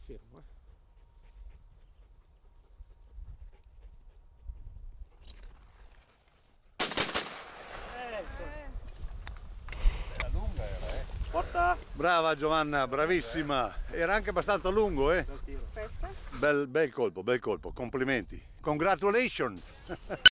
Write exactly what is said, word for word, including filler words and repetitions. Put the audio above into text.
fermo, eh. Era lunga era, eh. Porta! Brava Giovanna, bravissima. Era anche abbastanza lungo, eh. Questa? Bel, bel colpo, bel colpo, complimenti. Congratulations!